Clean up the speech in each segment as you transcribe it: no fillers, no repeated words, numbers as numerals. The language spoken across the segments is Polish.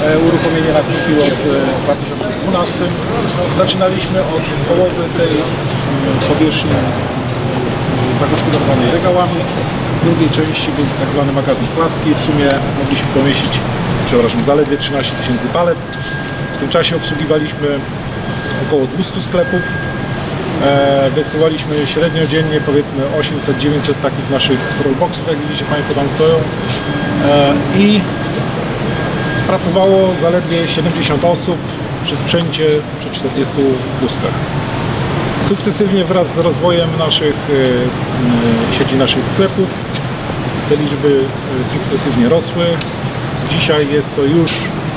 Uruchomienie nastąpiło w 2012. Zaczynaliśmy od połowy tej powierzchni zagospodarowanej regałami. W drugiej części był tak zwany magazyn płaski. W sumie mogliśmy pomieścić, przepraszam, zaledwie 13 000 palet. W tym czasie obsługiwaliśmy około 200 sklepów. Wysyłaliśmy średnio dziennie powiedzmy 800-900 takich naszych rollboxów, jak widzicie Państwo tam stoją, i pracowało zaledwie 70 osób przy sprzęcie, przy 40 wózkach. Sukcesywnie wraz z rozwojem sieci naszych sklepów te liczby sukcesywnie rosły. Dzisiaj jest to już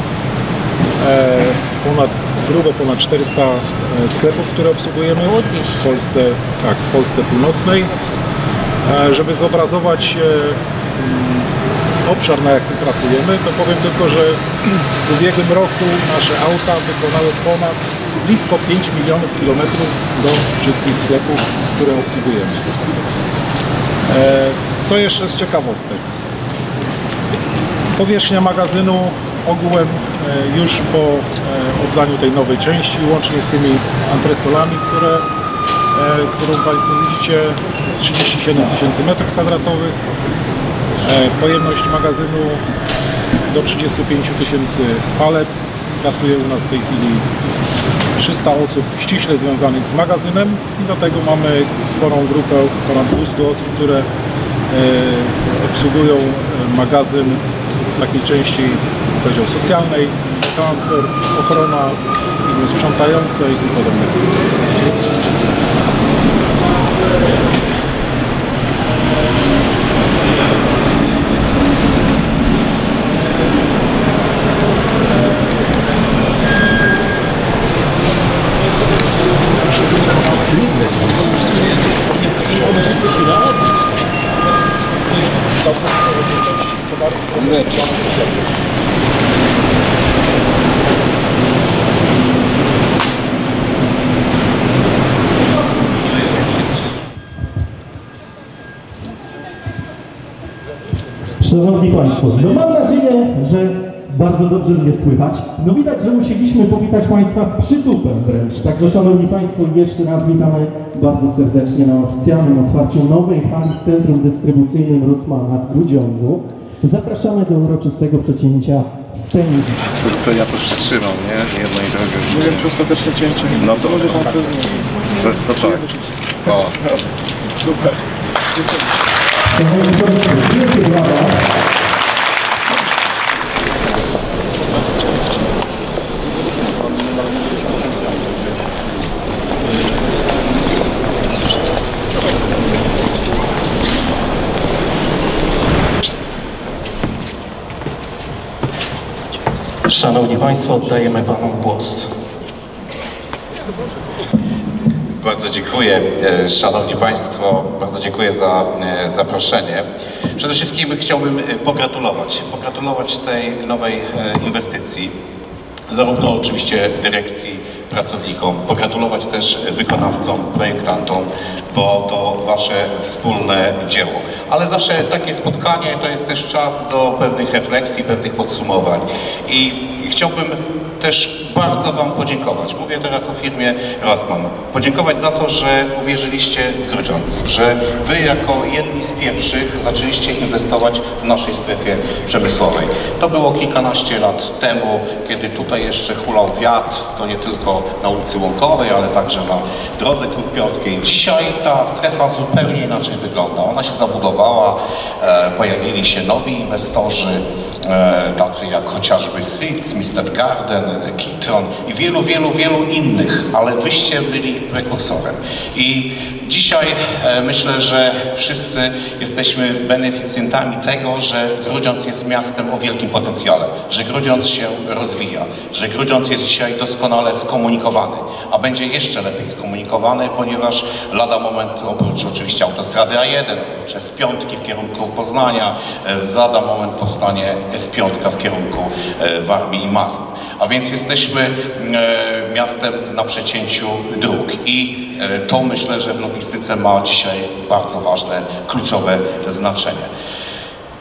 grubo ponad 400 sklepów, które obsługujemy w Polsce północnej. Żeby zobrazować obszar, na jakim pracujemy, to powiem tylko, że w ubiegłym roku nasze auta wykonały blisko 5 milionów kilometrów do wszystkich sklepów, które obsługujemy. Co jeszcze z ciekawostek? Powierzchnia magazynu ogółem już po oddaniu tej nowej części, łącznie z tymi antresolami, którą Państwo widzicie, z 37 000 m2. Pojemność magazynu do 35 000 palet. Pracuje u nas w tej chwili 300 osób ściśle związanych z magazynem i do tego mamy sporą grupę, ponad 200 osób, które obsługują magazyn w takiej części, powiedział, socjalnej, transport, ochrona, firmy sprzątające i tym podobne kwestie. Szanowni Państwo, no mam nadzieję, że bardzo dobrze mnie słychać. No widać, że musieliśmy powitać Państwa z przytupem wręcz. Także Szanowni Państwo, jeszcze raz witamy bardzo serdecznie na oficjalnym otwarciu nowej hali w Centrum Dystrybucyjnym Rossmana w Grudziądzu. Zapraszamy do uroczystego przecięcia wstępu. To ja to przytrzymam, nie? Jedno i drugie. Nie wiem, czy ostateczne cięcie. No to może pan to tak. O. Super. Szanowni Państwo, wielkie brawa. Szanowni Państwo, oddajemy Panu głos. Bardzo dziękuję. Szanowni Państwo, bardzo dziękuję za zaproszenie. Przede wszystkim chciałbym pogratulować tej nowej inwestycji, zarówno oczywiście dyrekcji, pracownikom, pogratulować też wykonawcom, projektantom, bo to Wasze wspólne dzieło. Ale zawsze takie spotkanie to jest też czas do pewnych refleksji, pewnych podsumowań. I chciałbym też bardzo Wam podziękować. Mówię teraz o firmie Rossmann. Podziękować za to, że uwierzyliście w Grudziądz, że Wy jako jedni z pierwszych zaczęliście inwestować w naszej strefie przemysłowej. To było kilkanaście lat temu, kiedy tutaj jeszcze hulał wiatr, to nie tylko na ulicy Łąkowej, ale także na drodze Krupioskiej. Dzisiaj ta strefa zupełnie inaczej wygląda. Ona się zabudowała, pojawili się nowi inwestorzy, tacy jak chociażby Seeds, Mr. Garden, Kitron i wielu innych, ale Wyście byli prekursorem. I dzisiaj myślę, że wszyscy jesteśmy beneficjentami tego, że Grudziądz jest miastem o wielkim potencjale, że Grudziądz się rozwija, że Grudziądz jest dzisiaj doskonale skomunikowany, a będzie jeszcze lepiej skomunikowany, ponieważ lada moment, oprócz oczywiście autostrady A1, przez piątki w kierunku Poznania, lada moment powstanie S5 w kierunku Warmii i Mazur. A więc jesteśmy miastem na przecięciu dróg i to myślę, że w logistyce ma dzisiaj bardzo ważne, kluczowe znaczenie.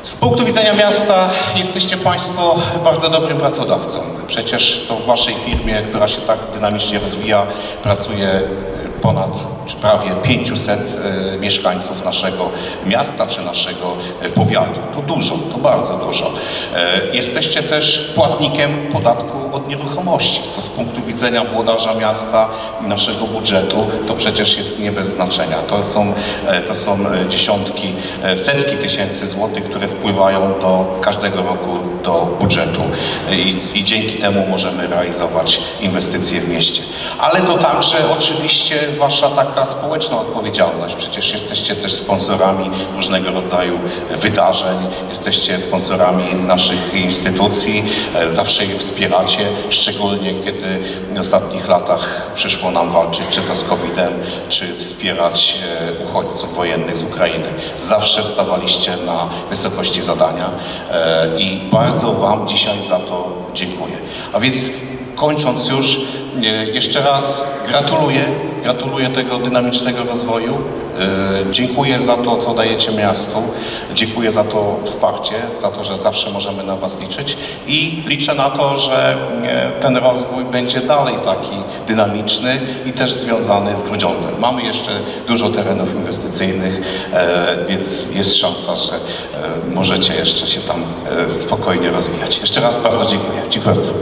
Z punktu widzenia miasta jesteście Państwo bardzo dobrym pracodawcą. Przecież to w Waszej firmie, która się tak dynamicznie rozwija, pracuje ponad czy prawie 500 mieszkańców naszego miasta czy naszego powiatu. To dużo, to bardzo dużo. Jesteście też płatnikiem podatku od nieruchomości, co z punktu widzenia włodarza miasta, naszego budżetu, to przecież jest nie bez znaczenia. To są dziesiątki, setki tysięcy złotych, które wpływają każdego roku do budżetu i dzięki temu możemy realizować inwestycje w mieście. Ale to także oczywiście Wasza taka społeczna odpowiedzialność. Przecież jesteście też sponsorami różnego rodzaju wydarzeń, jesteście sponsorami naszych instytucji, zawsze je wspieracie, szczególnie kiedy w ostatnich latach przyszło nam walczyć czy to z COVID-em, czy wspierać uchodźców wojennych z Ukrainy. Zawsze stawaliście na wysokości zadania i bardzo Wam dzisiaj za to dziękuję. A więc kończąc już, jeszcze raz gratuluję tego dynamicznego rozwoju. Dziękuję za to, co dajecie miastu. Dziękuję za to wsparcie, za to, że zawsze możemy na Was liczyć i liczę na to, że ten rozwój będzie dalej taki dynamiczny i też związany z Grudziądzem. Mamy jeszcze dużo terenów inwestycyjnych, więc jest szansa, że możecie jeszcze się tam spokojnie rozwijać. Jeszcze raz bardzo dziękuję. Dziękuję bardzo.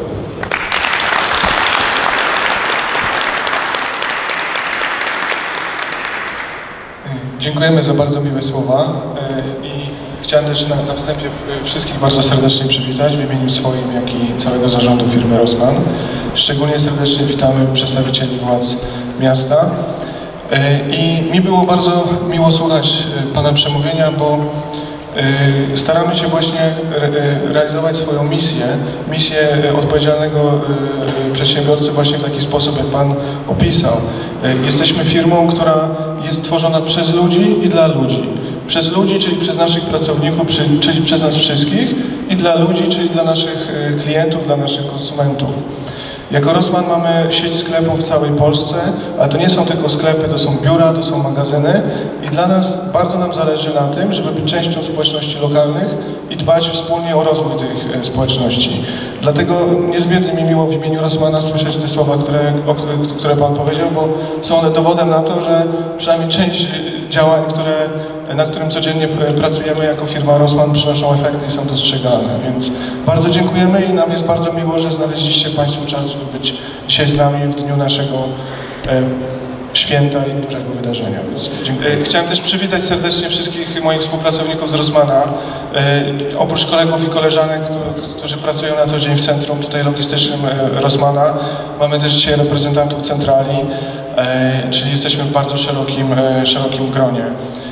Dziękujemy za bardzo miłe słowa i chciałem też na wstępie wszystkich bardzo serdecznie przywitać w imieniu swoim, jak i całego zarządu firmy Rossmann. Szczególnie serdecznie witamy przedstawicieli władz miasta i mi było bardzo miło słuchać Pana przemówienia, bo staramy się właśnie realizować swoją misję odpowiedzialnego przedsiębiorcy właśnie w taki sposób, jak Pan opisał. Jesteśmy firmą, która jest tworzona przez ludzi i dla ludzi. Przez ludzi, czyli przez naszych pracowników, czyli przez nas wszystkich i dla ludzi, czyli dla naszych klientów, dla naszych konsumentów. Jako Rossmann mamy sieć sklepów w całej Polsce, ale to nie są tylko sklepy, to są biura, to są magazyny i dla nas bardzo nam zależy na tym, żeby być częścią społeczności lokalnych i dbać wspólnie o rozwój tych społeczności. Dlatego niezmiernie mi miło w imieniu Rossmanna słyszeć te słowa, które Pan powiedział, bo są one dowodem na to, że przynajmniej część działań, nad którym codziennie pracujemy jako firma Rossmann, przynoszą efekty i są dostrzegalne. Więc bardzo dziękujemy i nam jest bardzo miło, że znaleźliście Państwo czas, żeby być dzisiaj z nami w dniu naszego święta i dużego wydarzenia. Więc dziękuję. Chciałem też przywitać serdecznie wszystkich moich współpracowników z Rossmanna. Oprócz kolegów i koleżanek, którzy pracują na co dzień w centrum tutaj logistycznym Rossmanna, mamy też dzisiaj reprezentantów centrali, czyli jesteśmy w bardzo szerokim gronie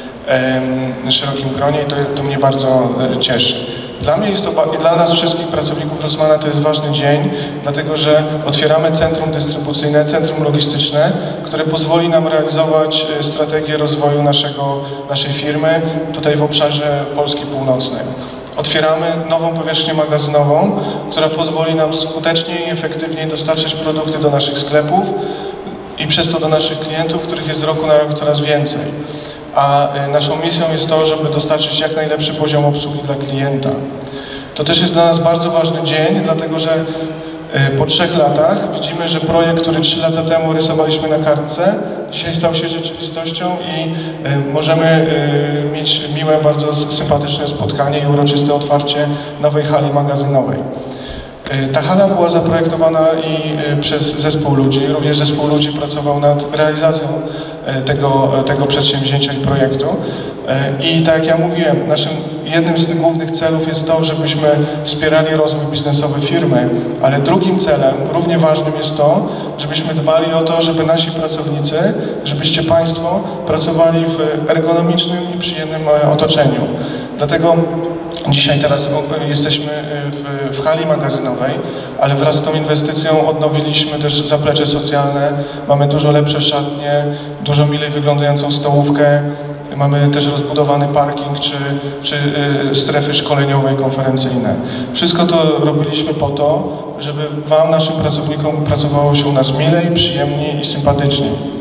i to mnie bardzo cieszy. Dla mnie i dla nas wszystkich pracowników Rossmanna to jest ważny dzień, dlatego że otwieramy centrum dystrybucyjne, centrum logistyczne, które pozwoli nam realizować strategię rozwoju naszej firmy tutaj w obszarze Polski Północnej. Otwieramy nową powierzchnię magazynową, która pozwoli nam skuteczniej i efektywniej dostarczyć produkty do naszych sklepów i przez to do naszych klientów, których jest z roku na rok coraz więcej. A naszą misją jest to, żeby dostarczyć jak najlepszy poziom obsługi dla klienta. To też jest dla nas bardzo ważny dzień, dlatego że po 3 latach widzimy, że projekt, który 3 lata temu rysowaliśmy na kartce, dzisiaj stał się rzeczywistością i możemy mieć miłe, bardzo sympatyczne spotkanie i uroczyste otwarcie nowej hali magazynowej. Ta hala była zaprojektowana i przez zespół ludzi, również zespół ludzi pracował nad realizacją tego przedsięwzięcia i projektu. I tak jak ja mówiłem, jednym z tych głównych celów jest to, żebyśmy wspierali rozwój biznesowy firmy, ale drugim celem, równie ważnym jest to, żebyśmy dbali o to, żeby nasi pracownicy, żebyście Państwo pracowali w ergonomicznym i przyjemnym otoczeniu. Dlatego dzisiaj teraz jesteśmy w hali magazynowej, ale wraz z tą inwestycją odnowiliśmy też zaplecze socjalne, mamy dużo lepsze szatnie, dużo milej wyglądającą stołówkę, mamy też rozbudowany parking czy strefy szkoleniowe i konferencyjne. Wszystko to robiliśmy po to, żeby Wam, naszym pracownikom, pracowało się u nas milej, przyjemniej i sympatycznie.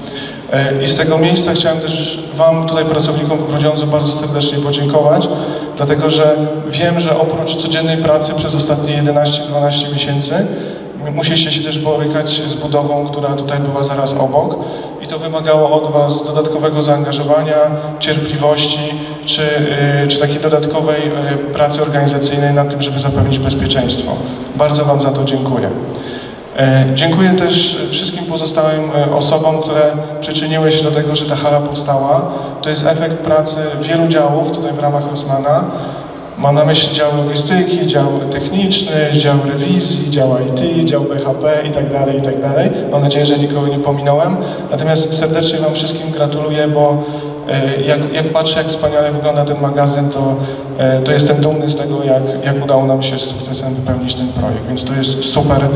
I z tego miejsca chciałem też Wam, tutaj pracownikom w Grudziądzu, bardzo serdecznie podziękować, dlatego że wiem, że oprócz codziennej pracy przez ostatnie 11-12 miesięcy musieliście się też borykać z budową, która tutaj była zaraz obok i to wymagało od Was dodatkowego zaangażowania, cierpliwości czy takiej dodatkowej pracy organizacyjnej nad tym, żeby zapewnić bezpieczeństwo. Bardzo Wam za to dziękuję. Dziękuję też wszystkim pozostałym osobom, które przyczyniły się do tego, że ta hala powstała. To jest efekt pracy wielu działów tutaj w ramach Rossmana. Mam na myśli dział logistyki, dział techniczny, dział rewizji, dział IT, dział BHP i tak dalej, i tak dalej. Mam nadzieję, że nikogo nie pominąłem. Natomiast serdecznie Wam wszystkim gratuluję, bo jak patrzę, jak wspaniale wygląda ten magazyn, to jestem dumny z tego, jak udało nam się z sukcesem wypełnić ten projekt. Więc to jest super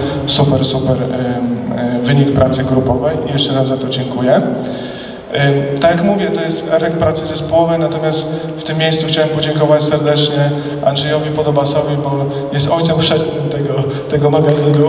wynik pracy grupowej i jeszcze raz za to dziękuję. Tak jak mówię, to jest efekt pracy zespołowej, natomiast w tym miejscu chciałem podziękować serdecznie Andrzejowi Podobasowi, bo jest ojcem chrzestnym tego magazynu.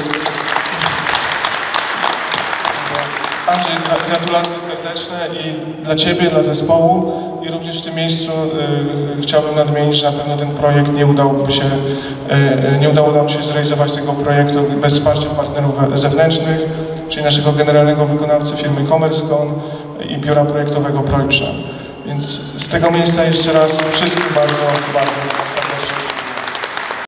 Andrzej, gratulacje serdeczne i dla Ciebie, dla zespołu i również w tym miejscu chciałbym nadmienić, że na pewno ten projekt nie udało nam się zrealizować tego projektu bez wsparcia partnerów zewnętrznych, czyli naszego generalnego wykonawcy firmy CommerceCon i biura projektowego Projpsza. Więc z tego miejsca jeszcze raz wszystkim bardzo